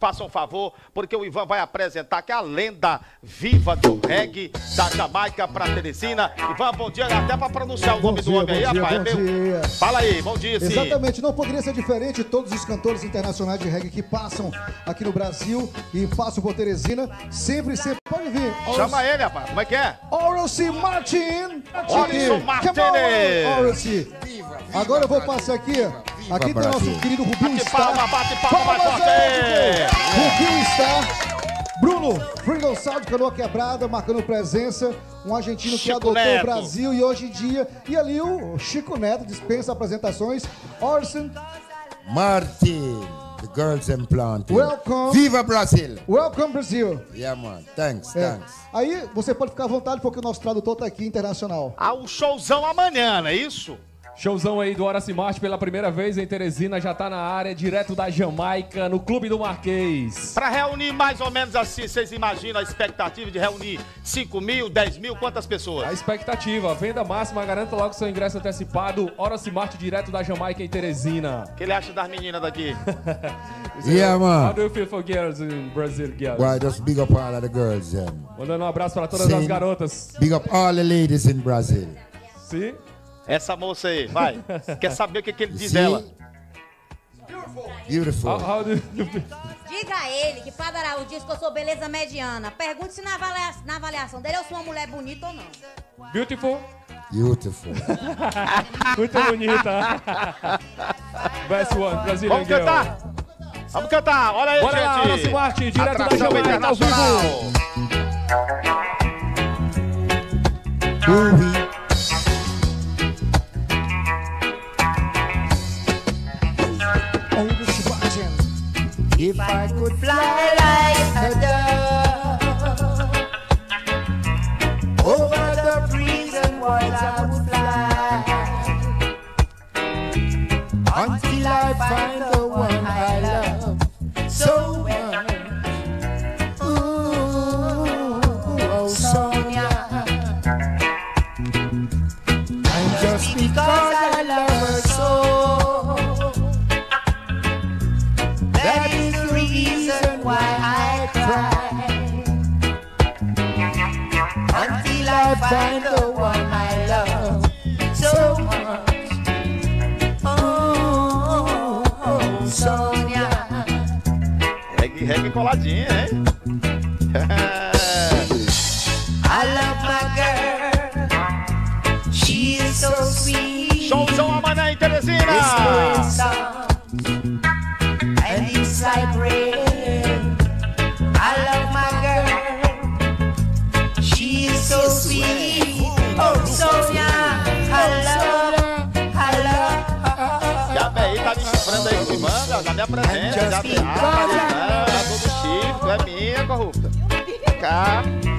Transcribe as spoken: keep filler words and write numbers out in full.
façam um favor, porque o Ivan vai apresentar que é a lenda viva do reggae da Jamaica pra Teresina. Ivan, bom dia, até pra pronunciar o Bom nome dia, do homem aí, bom dia, rapaz. bom É meu... dia. Fala aí, bom dia, sim. Exatamente, não poderia ser diferente. Todos os cantores internacionais de reggae que passam aqui no Brasil e passam por Teresina, sempre, sempre pode vir. Chama ele, rapaz, como é que é? Orelci Martin. Orelci Martinez. Orelci. Agora eu vou passar aqui. Aqui tem o nosso querido Rubinho Bate Star. palma, bate palma, mais forte. Rubinho Star. Bruno, Freedom Sound, Canoa Quebrada, marcando presença. Um argentino que Chico adotou Neto. o Brasil e hoje em dia. E ali o Chico Neto dispensa apresentações. Orson Martin, the girls implanted. Welcome. Viva Brasil. Welcome, Brasil. Yeah, man. Thanks, É. thanks. Aí você pode ficar à vontade porque o nosso tradutor tá aqui internacional. Ah, um showzão amanhã, não é isso? Showzão aí do Horace Martin pela primeira vez em Teresina, já tá na área, direto da Jamaica, no Clube do Marquês. Pra reunir mais ou menos assim, vocês imaginam a expectativa de reunir cinco mil, dez mil, quantas pessoas? A expectativa, a venda máxima, garanta logo seu ingresso antecipado. Horace Martin direto da Jamaica em Teresina. O que ele acha das meninas daqui? Yeah, How man. do you feel for girls in Brazil, girls? Why, just big up all of the girls, um. Mandando um abraço para todas Sim. as garotas. Big up all the ladies in Brazil. Sim? Essa moça aí, vai. Quer saber o que, que ele diz See? dela? Beautiful. How, how do you... Diga a ele que Padre Araújo diz que eu sou beleza mediana. Pergunte se na, avalia- na avaliação dele eu sou uma mulher bonita ou não. Beautiful? Beautiful. Muito bonita. Best one, Brazilian Vamos girl. cantar? Vamos cantar, olha aí, Bora gente. lá, Horace Martin, direto da Atração Jamaica, ao internacional. Groovy. Orelci Martin. If I could fly like a dove over the prison walls, I would fly until I find the one I love so well. Ooh, oh Sonia, and just because I love her so, that is the reason why I cry until I find the one I love so much. Oh, oh, Sonia. Reggae, reggae coladinha, hein? I love my girl. She is so sweet. Showzão amanhã em Teresina. Whispering songs, and it's like rain. I love my girl. She is so sweet. Oh, Sonia, I love, I love. Já bem, tá me chifrando aí com manga, já me apresenta, já tem. Ah, não, é todo chifre, é minha, corrupta. Cá.